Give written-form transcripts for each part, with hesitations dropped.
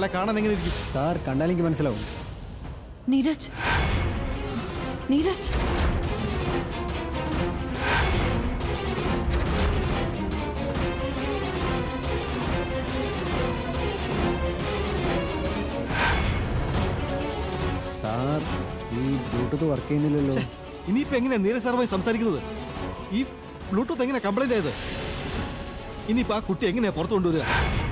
അയാളെ കാണാൻ എങ്ങനെ ഇരിക്കും? സാർ കണ്ടാൽ എനിക്ക് മനസ്സിലാവും. നീരജ്, നീരജ്, സാർ ഈ ബ്ലൂടൂത്ത് വർക്ക് ചെയ്യുന്നില്ലല്ലോ. ഇനിയിപ്പോ എങ്ങനെയാ നീരജ് സാറുമായി സംസാരിക്കുന്നത്? ഈ ബ്ലൂടൂത്ത് എങ്ങനെ കംപ്ലൈന്റ് ആയത്? ഇനിയിപ്പോ ആ കുട്ടി എങ്ങനെയാ പുറത്തു കൊണ്ടുവരിക?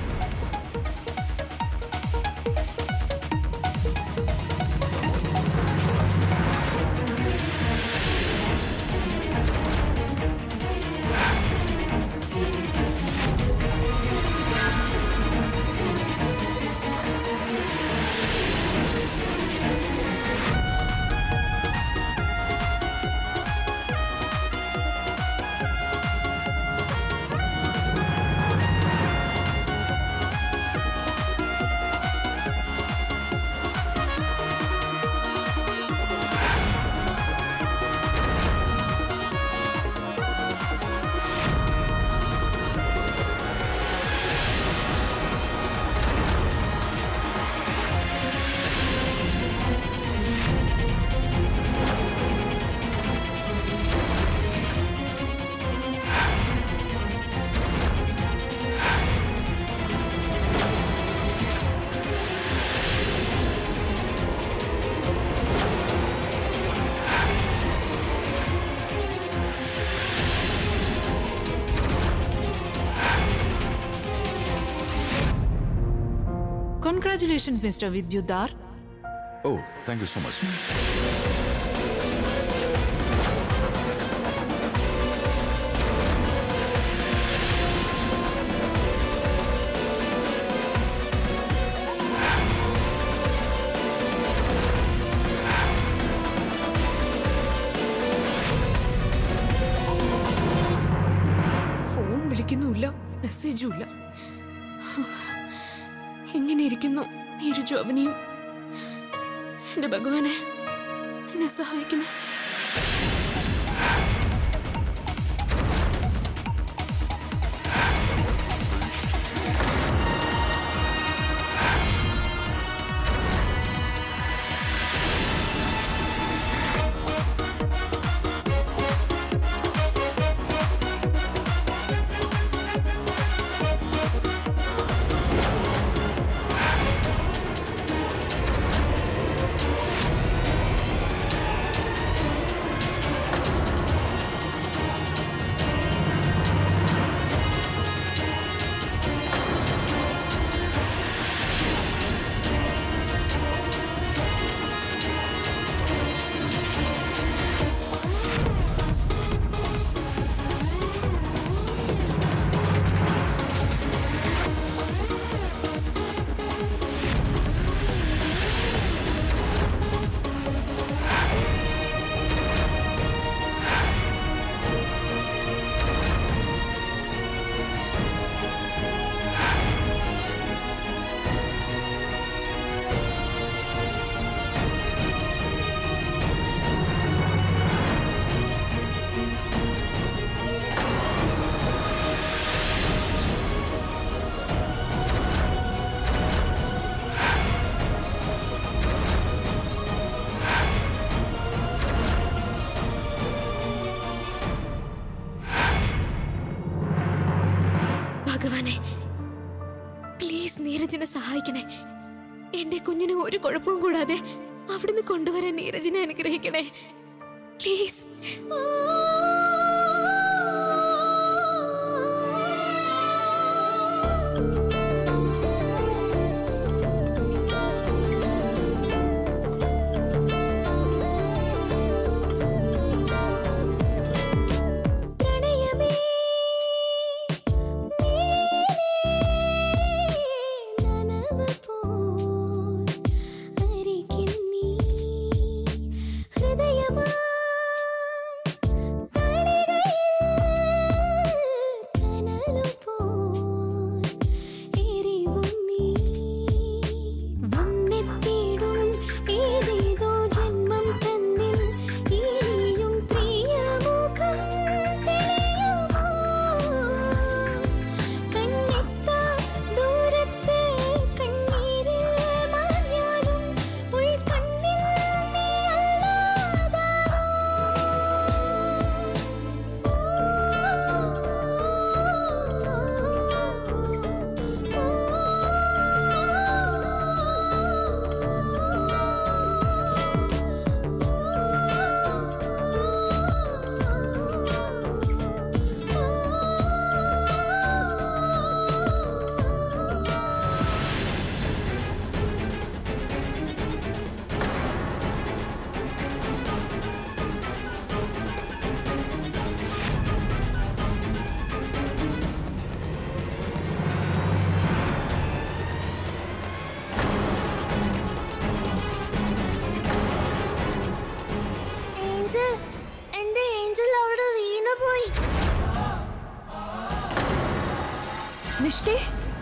Congratulations, Mr. Vidyudhar. Oh, thank you so much. Phone വിളിക്കുന്നുമില്ല, മെസ്സേജും ഇല്ല. എങ്ങനെ ഇരിക്കുന്നു നീരജും അവനെയും? എന്റെ ഭഗവാനെ, എന്നെ സഹായിക്കണേ. ഭഗവാനെ, പ്ലീസ് നീരജിനെ സഹായിക്കണേ. എന്റെ കുഞ്ഞിന് ഒരു കുഴപ്പവും കൂടാതെ അവിടുന്ന് കൊണ്ടുവരാൻ നീരജിനെ അനുഗ്രഹിക്കണേ, പ്ലീസ്. മിഷ്ടി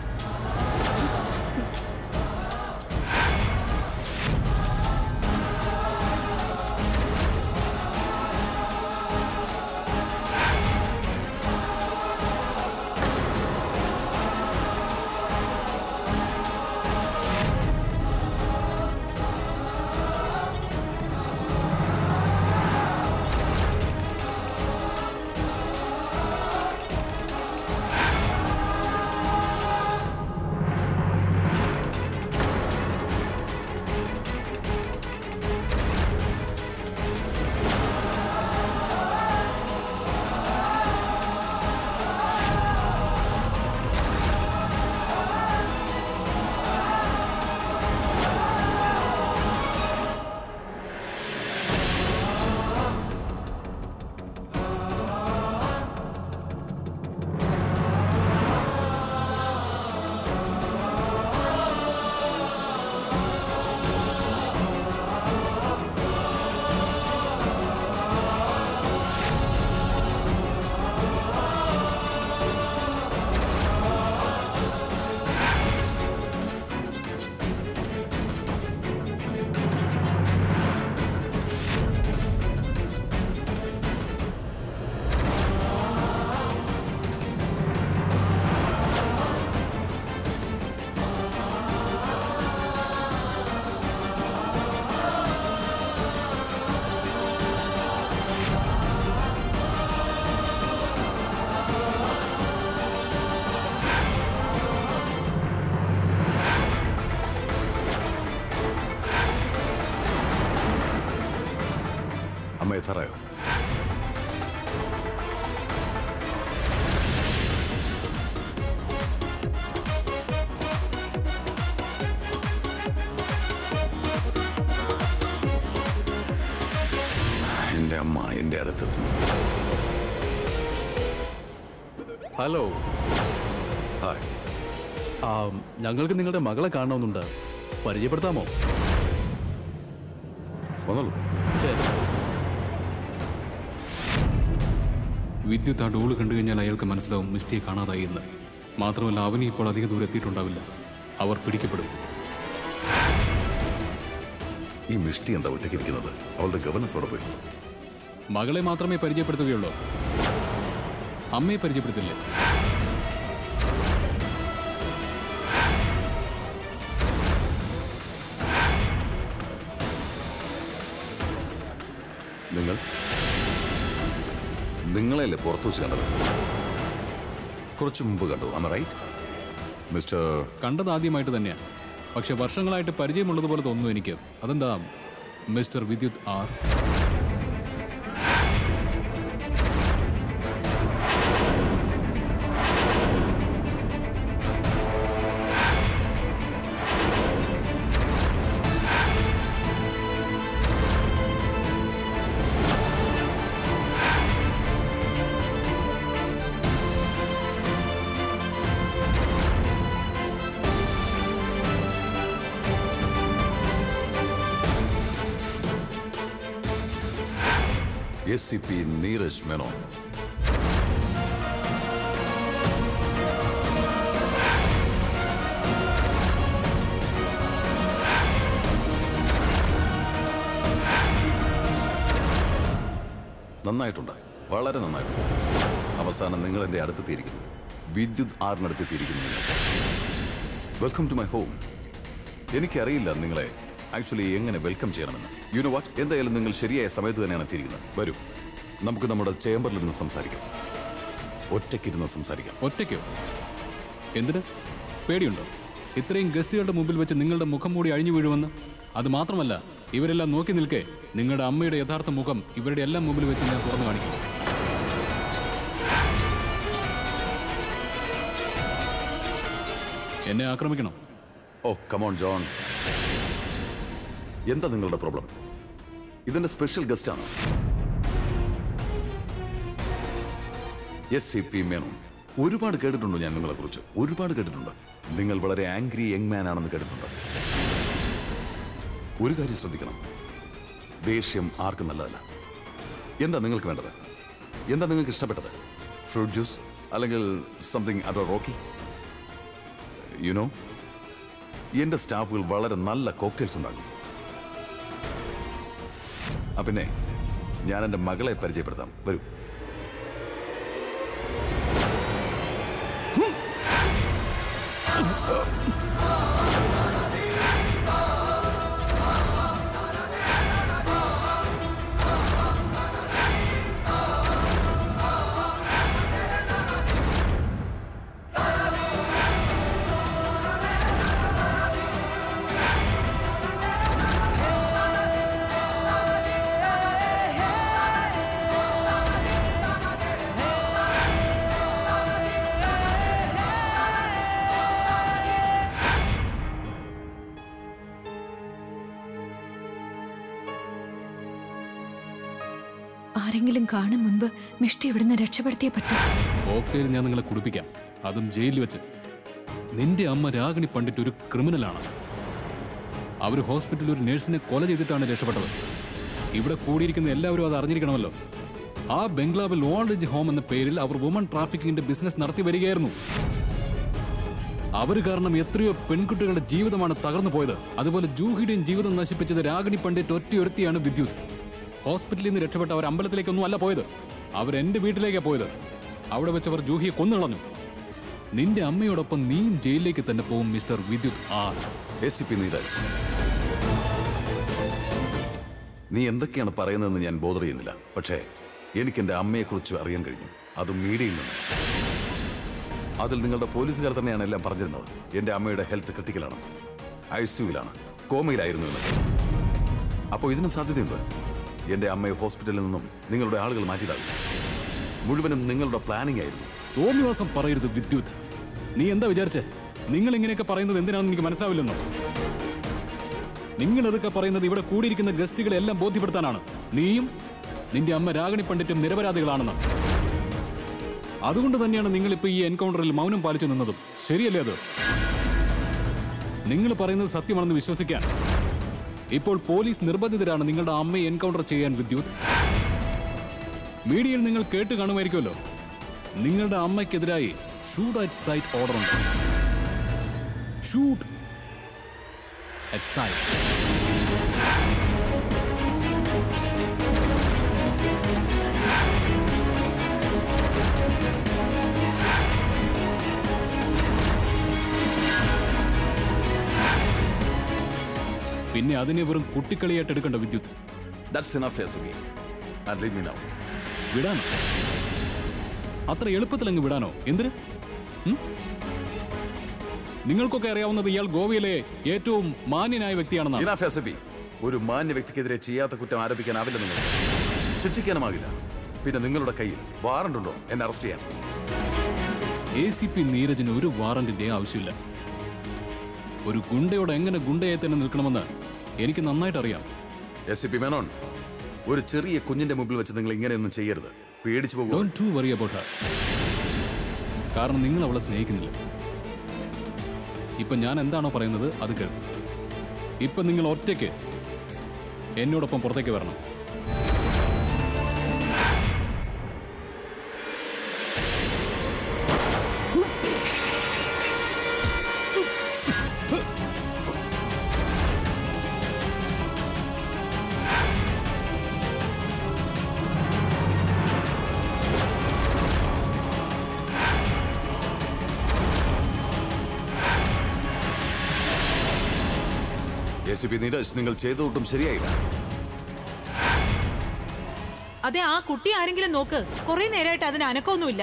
അമ്മ എത്താറായോ? എൻ്റെ അമ്മ എൻ്റെ അടുത്തെത്തുന്നു. ഹലോ. ഹായ്. ഞങ്ങൾക്ക് നിങ്ങളുടെ മകളെ കാണണമെന്നുണ്ട്. പരിചയപ്പെടുത്താമോ? വന്നോളൂ. ശരി. വിദ്യുത്ത് ആ ഡോള് കണ്ടു കഴിഞ്ഞാൽ അയാൾക്ക് മനസ്സിലാവും മിസ്റ്റിയെ കാണാതായി എന്ന്. മാത്രമല്ല അവന് ഇപ്പോൾ അധിക ദൂരം എത്തിയിട്ടുണ്ടാവില്ല. അവർ പിടിക്കപ്പെടും. ഈ മിഷ്ടി എന്താ ഒറ്റയ്ക്കിരിക്കുന്നത്? അവളുടെ ഗവർണൻസോടെ പോയി. മകളെ മാത്രമേ പരിചയപ്പെടുത്തുകയുള്ളൂ. അമ്മയെ പരിചയപ്പെടുത്തില്ലേ? നിങ്ങളെയല്ലേ പുറത്തു വെച്ച് കണ്ടത്? കുറച്ചു മുമ്പ് കണ്ടു. am I right? മിസ്റ്റർ കണ്ടത് ആദ്യമായിട്ട് തന്നെയാണ്. പക്ഷെ വർഷങ്ങളായിട്ട് പരിചയമുള്ളതുപോലെ തോന്നുന്നു എനിക്ക്. അതെന്താ mister Vidyut R? SCP Neeraj Menon. നന്നായിട്ടുണ്ട്, വളരെ നന്നായിട്ടുണ്ട്. അവസാനം നിങ്ങൾ എൻ്റെ അടുത്തെത്തിയിരിക്കുന്നു. വിദ്യുത് ആറിനടുത്തെത്തിയിരിക്കുന്നു നിങ്ങൾ. Welcome to my home. എനിക്കറിയില്ല നിങ്ങളെ ആക്ച്വലി എങ്ങനെ വെൽക്കം ചെയ്യണമെന്ന്. യു നോ വാട്ട്, എന്തായാലും നിങ്ങൾ ശരിയായ സമയത്ത് തന്നെയാണ് എത്തിയിരിക്കുന്നത്. വരൂ, നമുക്ക് നമ്മുടെ ചേംബറിലിരുന്ന് സംസാരിക്കാം. ഒറ്റയ്ക്കിരുന്ന് സംസാരിക്കാം. ഒറ്റയ്ക്കോ? എന്തിന്? പേടിയുണ്ടോ? ഇത്രയും ഗസ്റ്റുകളുടെ മുമ്പിൽ വെച്ച് നിങ്ങളുടെ മുഖം മൂടി അഴിഞ്ഞു വീഴുമെന്ന്? അത് മാത്രമല്ല, ഇവരെല്ലാം നോക്കി നിൽക്കേ നിങ്ങളുടെ അമ്മയുടെ യഥാർത്ഥ മുഖം ഇവരുടെ എല്ലാം മുമ്പിൽ വെച്ച് ഞാൻ തുറന്നു കാണിക്കും. എന്നെ ആക്രമിക്കണം? ഓ കമോൺ ജോൺ, എന്താ നിങ്ങളുടെ പ്രോബ്ലം? ഇതിന്റെ സ്പെഷ്യൽ ഗസ്റ്റ് ആണ് SCP മേനോൻ. ഒരുപാട് കേട്ടിട്ടുണ്ടോ ഞാൻ നിങ്ങളെ കുറിച്ച്? ഒരുപാട് കേട്ടിട്ടുണ്ട്. നിങ്ങൾ വളരെ ആംഗ്രി യങ് മാൻ ആണെന്ന് കേട്ടിട്ടുണ്ട്. ഒരു കാര്യം ശ്രദ്ധിക്കണം, ദേഷ്യം ആർക്കും നല്ലതല്ല. എന്താ നിങ്ങൾക്ക് വേണ്ടത്? എന്താ നിങ്ങൾക്ക് ഇഷ്ടപ്പെട്ടത്? ഫ്രൂട്ട് ജ്യൂസ് അല്ലെങ്കിൽ സംതിങ് അതോ റോക്കി? യുനോ എന്റെ സ്റ്റാഫുകൾ വളരെ നല്ല കോക്ടെയിൽസ് ഉണ്ടാക്കും. പിന്നെ ഞാൻ എൻ്റെ മകളെ പരിചയപ്പെടുത്താം. വരൂ. ആരെങ്കിലും കാണും മുൻപ് മിഷ്ടി ഇവിടുന്ന് രക്ഷപ്പെടുത്തിയേ പറ്റൂ. കോക്ടെയിൽ ഞാൻ നിങ്ങളെ കുടിപ്പിക്കാം, അതും ജയിലിൽ വെച്ച്. നിന്റെ അമ്മ രാഗിണി പണ്ഡിറ്റ് ഒരു ക്രിമിനലാണ്. അവർ ഹോസ്പിറ്റലിൽ ഒരു നഴ്സിനെ കൊല ചെയ്തിട്ടാണ് രക്ഷപ്പെട്ടത്. ഇവിടെ കൂടിയിരിക്കുന്ന എല്ലാവരും അത് അറിഞ്ഞിരിക്കണമല്ലോ. ആ ബംഗ്ലാവിൽ ഓൾഡ് ഏജ് ഹോം എന്ന പേരിൽ അവർ വുമൺ ട്രാഫിക്കിങ്ങിന്റെ ബിസിനസ് നടത്തി വരികയായിരുന്നു. അവർ കാരണം എത്രയോ പെൺകുട്ടികളുടെ ജീവിതമാണ് തകർന്നു പോയത്. അതുപോലെ ജൂഹിയുടെയും ജീവിതം നശിപ്പിച്ചത് രാഗിണി പണ്ഡിറ്റ് ഒറ്റയൊരുത്തിയാണ് വിദ്യുത്. ഹോസ്പിറ്റലിൽ നിന്ന് രക്ഷപ്പെട്ട അവർ അമ്പലത്തിലേക്കൊന്നും അല്ല പോയത്, അവർ എന്റെ വീട്ടിലേക്കാണ് പോയത്. അവിടെ വെച്ച് അവർ ജൂഹിയെ കൊന്നുകളഞ്ഞു. നിന്റെ അമ്മയോടൊപ്പം നീയും ജയിലിലേക്ക് തന്നെ പോകും mister Vidyut R. ACP Neeraj, നീ എന്തൊക്കെയാണ് പറയുന്നതെന്ന് ഞാൻ ബോധർ ചെയ്യുന്നില്ല. പക്ഷേ എനിക്ക് എൻ്റെ അമ്മയെക്കുറിച്ച് അറിയാൻ കഴിഞ്ഞു, അതും മീഡിയയിൽ നിന്ന്. അതിൽ നിങ്ങളുടെ പോലീസുകാർ തന്നെയാണ് എല്ലാം പറഞ്ഞിരുന്നത്. എൻ്റെ അമ്മയുടെ ഹെൽത്ത് ക്രിട്ടിക്കലാണ്, ICUവിലാണ്, കോമയിലായിരുന്നു എന്നൊക്കെ. അപ്പോൾ ഇതിന് സാധ്യതയുണ്ട് എൻ്റെ അമ്മയെ ഹോസ്പിറ്റലിൽ നിന്നും നിങ്ങളുടെ ആളുകൾ മാറ്റിയതാകും. മുഴുവനും നിങ്ങളുടെ പ്ലാനിംഗ് ആയിരുന്നു. തോന്നിവാസം പറയരുത് വിദ്യുത്. നീ എന്താ വിചാരിച്ചേ? നിങ്ങൾ ഇങ്ങനെയൊക്കെ പറയുന്നത് എന്തിനാണെന്ന് എനിക്ക് മനസ്സിലാവില്ലെന്നോ? നിങ്ങൾ അതൊക്കെ പറയുന്നത് ഇവിടെ കൂടിയിരിക്കുന്ന ഗസ്റ്റുകളെ എല്ലാം ബോധ്യപ്പെടുത്താനാണ്. നീയും നിന്റെ അമ്മ രാഗിണി പണ്ഡിറ്റും നിരപരാധികളാണെന്ന്. അതുകൊണ്ട് തന്നെയാണ് നിങ്ങളിപ്പോൾ ഈ എൻകൗണ്ടറിൽ മൗനം പാലിച്ചു നിന്നതും. ശരിയല്ലേ അത്? നിങ്ങൾ പറയുന്നത് സത്യമാണെന്ന് വിശ്വസിക്കാൻ ഇപ്പോൾ പോലീസ് നിർബന്ധിതരാണ് നിങ്ങളുടെ അമ്മയെ എൻകൗണ്ടർ ചെയ്യാൻ. വിദ്യുത്, മീഡിയയിൽ നിങ്ങൾ കേട്ട് കാണുമായിരിക്കുമല്ലോ, നിങ്ങളുടെ അമ്മയ്ക്കെതിരായി ഷൂട്ട് അറ്റ് സൈറ്റ് ഓർഡർ ഉണ്ട്. Shoot at sight. പിന്നെ അതിനെ വെറും കുട്ടിക്കളിയായിട്ട് എടുക്കണ്ട വിദ്യുത്. That's enough, ACP. And leave me now. വിടാനോ? അത്ര എളുപ്പത്തിൽ അങ്ങ് വിടാനോ? എന്തിന്? നിങ്ങൾക്കൊക്കെ അറിയാവുന്നത് ഇയാൾ ഗോവയിലെ ഏറ്റവും മാന്യനായ വ്യക്തിയാണെന്നാണ്. Enough, ACP. ഒരു മാന്യ വ്യക്തിക്കെതിരെ ചെയ്യാത്ത കുറ്റം ആരോപിക്കാനാവില്ല. നിങ്ങൾ ശിക്ഷിക്കാനുമാകില്ല. പിന്നെ നിങ്ങളുടെ കയ്യിൽ വാറണ്ട് ഉണ്ടോ എന്നെ അറസ്റ്റ് ചെയ്യാൻ? ACP നീരജിന് ഒരു വാറണ്ടിന്റെ ആവശ്യമില്ല. ഒരു ഗുണ്ടയോട് എങ്ങനെ ഗുണ്ടയായി തന്നെ നിൽക്കണമെന്ന് എനിക്ക് നന്നായിട്ട് അറിയാം. ACP മേനോൻ, ഒരു ചെറിയ കുഞ്ഞിന്റെ മുമ്പിൽ വെച്ച് നിങ്ങൾ ഇങ്ങനെയൊന്നും ചെയ്യരുത്. പേടിച്ചു പോകും. Don't too worry about her. കാരണം നിങ്ങൾ അവളെ സ്നേഹിക്കുന്നില്ല. ഇപ്പൊ ഞാൻ എന്താണോ പറയുന്നത് അത് കേൾക്കും. ഇപ്പൊ നിങ്ങൾ ഒറ്റയ്ക്ക് എന്നോടൊപ്പം പുറത്തേക്ക് വരണം. ACP നീരജ്, നിങ്ങൾ ചെയ്തൊട്ടും ശരിയായില്ല. അതെ, ആ കുട്ടി ആരെങ്കിലും നോക്ക്. കുറെ നേരമായിട്ട് അതിന് അനക്കമൊന്നുമില്ല.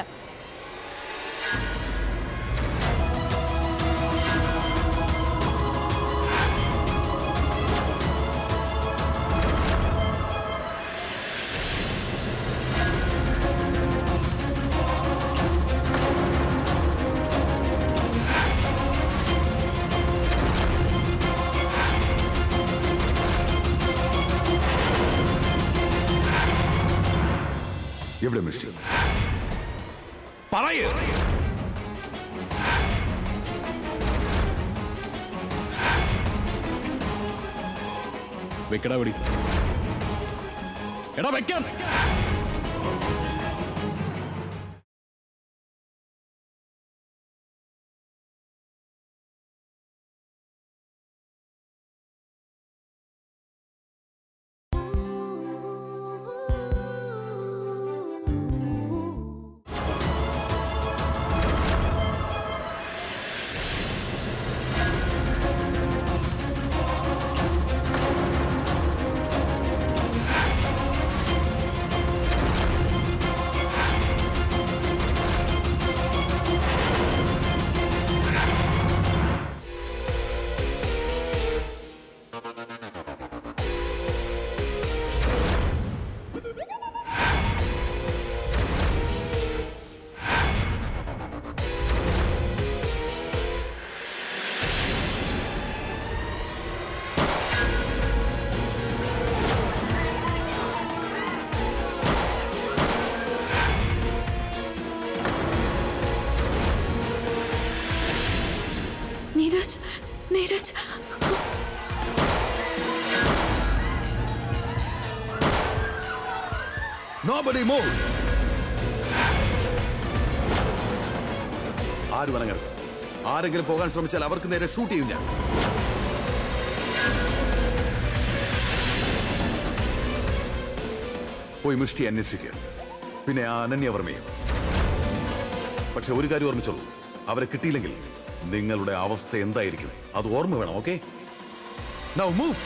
എവിടെ മിഷ്ടി? പറയൂ. വെക്കടാ വെടി. എടാ വെക്കാൻ. Nobody move. ആരും അനങ്ങരുത്. ആരെങ്കിലും പോകാൻ ശ്രമിച്ചാൽ അവർക്ക് നേരെ ഷൂട്ട് ചെയ്യും ഞാൻ. പോയി മിഷ്ടി അന്വേഷിക്കുക. പിന്നെ ആ അനന്യവർമ്മയും. പക്ഷെ ഒരു കാര്യം ഓർമ്മിച്ചോളൂ, അവരെ കിട്ടിയില്ലെങ്കിൽ നിങ്ങളുടെ അവസ്ഥ എന്തായിരിക്കും അത് ഓർമ്മ വേണം. Okay, now move.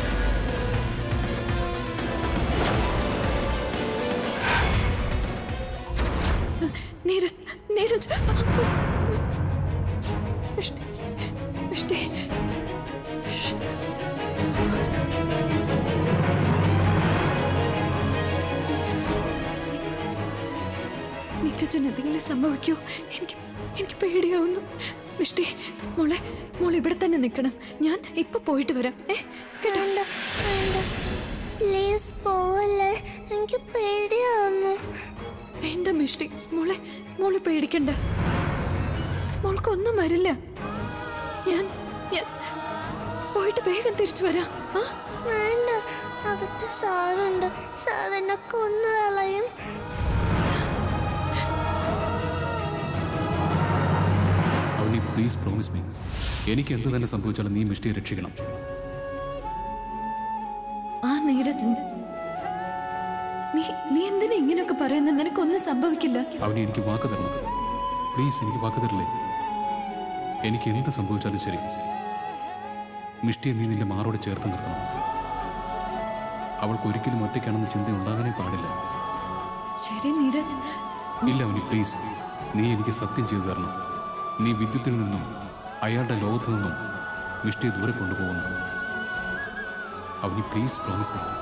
Neeraj, Neeraj, Mishti, നീരജിന് എന്തെങ്കിലും സംഭവിക്കോ? എനിക്ക് പേടിയാവുന്നു. മിഷ്ടി, മോളെ ഇവിടെ തന്നെ നിൽക്കണം. ഞാൻ ഇപ്പൊ പോയിട്ട് വരാം. പ്ലീസ് പോവല്ലേ, എനിക്ക് പേടിയാവുന്നു. വേണ്ട മിഷ്ടി, മോള് പേടിക്കണ്ട. മോൾക്കൊന്നും വരില്ല. ഞാൻ പോയിട്ട് വേഗം തിരിച്ചു വരാം. വേണ്ട, അകത്ത് സാറുണ്ട്. സാർ എന്നെ കൊന്നു കളയും. അവനി പ്ലീസ് പ്രോമിസ് മീ, എനിക്ക് എന്ത് തന്നെ സംഭവിച്ചാലും നീ മിഷ്ടിയെ രക്ഷിക്കണം. ആ നീരജ്, നീ എന്തിനാ ഇങ്ങനെയൊക്കെ പറയുന്നത്? നിനക്കൊന്നും സംഭവിക്കില്ല. അവനെ എനിക്ക് വാക്ക് തരണം. പ്ലീസ്, എനിക്ക് വാക്ക് തരില്ലേ? എനിക്ക് എന്ത് സംഭവിച്ചാലും ശരി, മിഷ്ടിയെ നീ നിന്റെ മാറോട് ചേർത്ത് നിർത്തണം. അവൾക്ക് ഒരിക്കലും ഒറ്റയ്ക്കാണെന്ന ചിന്ത ഉണ്ടാകാനേ പാടില്ല. ശരി നീരജ്. ഇല്ല അവനി, പ്ലീസ്, നീ എനിക്ക് സത്യം ചെയ്തു തരണം. നീ വിദ്യുത്തിൽ നിന്നും അയാളുടെ ലോകത്തു നിന്നും മിഷ്ടിയെ ദൂരെ കൊണ്ടുപോകുന്നു. Avani please promise me.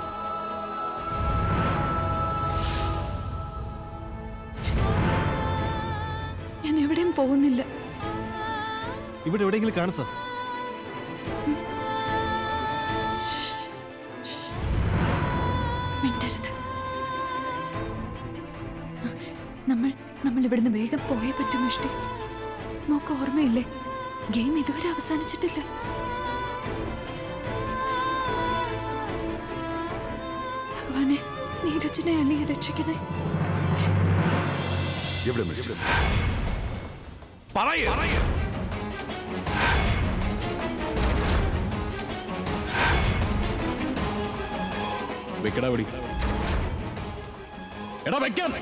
ഞാൻ എവിടെയും പോകുന്നില്ല. ഇവിടെ എവിടെയെങ്കിലും കാണും സാർ. മിണ്ടരുത്. നമ്മൾ ഇവിടുന്ന് വേഗം പോയേ പറ്റും. മിഷ്ടി, മോക്ക് ഓർമ്മയില്ലേ, ഗെയിം ഇതുവരെ അവസാനിച്ചിട്ടില്ല. ഭഗവാനെ, നീരജിനെ അലിയെ രക്ഷിക്കണേ. എവിടെ മിഷ്ടി? പറയൂ. വെക്കടാ വെടി. എടാ വെക്കാം.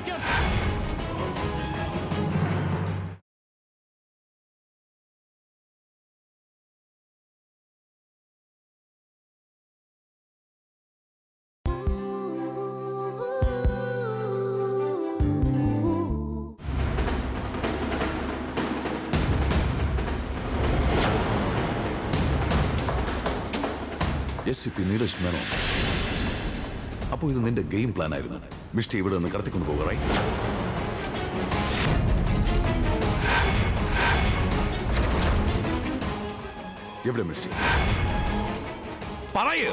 SCP നീരജ് മേനോൻ, അപ്പോ ഇത് നിന്റെ ഗെയിം പ്ലാൻ ആയിരുന്നു. മിഷ്ടി ഇവിടെ നിന്ന് കടത്തിക്കൊണ്ട് പോകാറായി. എവിടെ മിഷ്ടി? പറയൂ.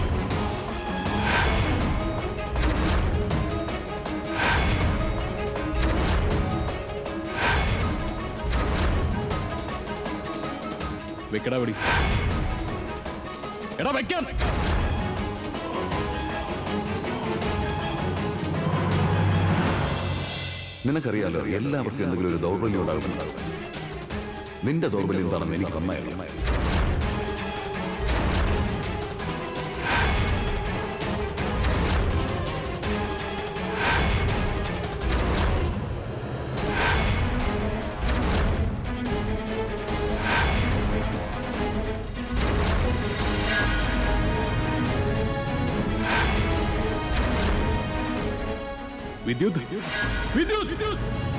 വെക്കടാ വെടി. എടാ വെക്കാം. നിനക്കറിയാലോ, എല്ലാവർക്കും എന്തെങ്കിലും ഒരു ദൗർബല്യം ഉണ്ടാകുന്നുണ്ടാകും. നിന്റെ ദൗർബല്യം എന്താണെന്ന് എനിക്ക് നന്നായി അറിയാം. വിദ്യുത്, വിദ്യുത്, വിദ്യുത്.